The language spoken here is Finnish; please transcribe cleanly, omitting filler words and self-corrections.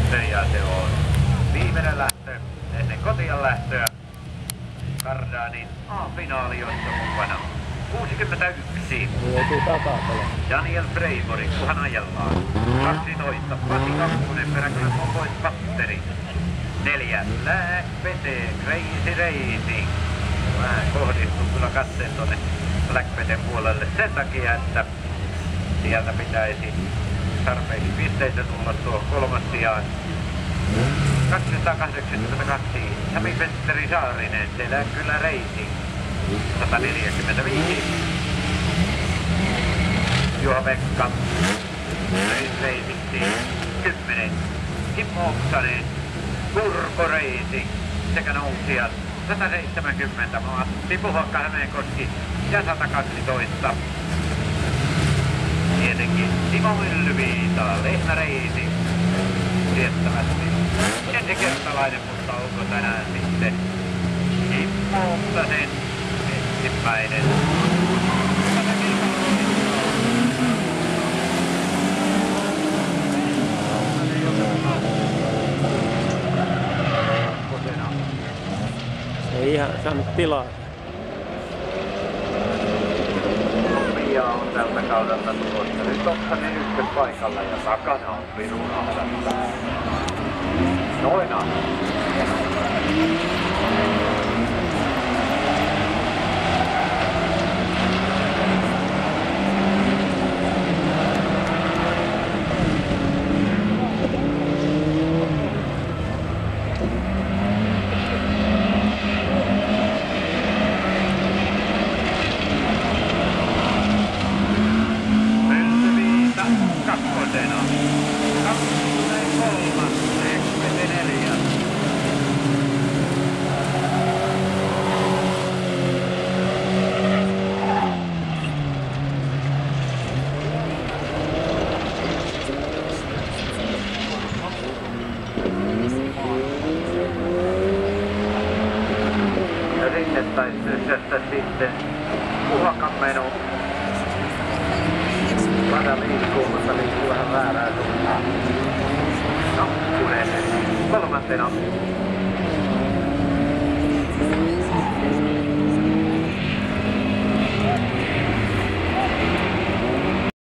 Ja se on viimeinen lähtö ennen kotiin lähtöä. Kardanin A-finaali, jossa mukana 61. Daniel Freimori, kunhan ajellaan. 12. Pasi Kakkonen, peräkylän on pois patteri. 4. Blackpete, Crazy Racing. Mä kohdistun kyllä katteen tonne Blackpeten puolelle sen takia, että sieltä pitäisi tarpeeksi pisteitä tulla tuo kolmas sijaan. 282, Sami Petteri Saarinen, Selänкylä Racing. 145, Juha-Pekka, Racing 10, Kimmo Oksanen, Kurko Racing sekä nousijat 170, Matti Puhakka Hämeenkoski ja 112. Tietenkin Timo Myllyviita, Lehmä Racing, tiettävästi ensikertalainen, mutta onko tänään sitten Kimmo Oksanen ensimmäinen. Ei ihan saanut tilaa. Pia on tältä kaudelta tulossa. Nyt Oksanen ykköspaikalla ja takana on Pirun Ahdasta. Noina. Kakkosena. 23. 44. Ja sinne taisi sysästä sitten Puhakan meno. Lada liikkuu, mutta liikkuu vähän väärää suuntaan. Kakkunen kolmantena.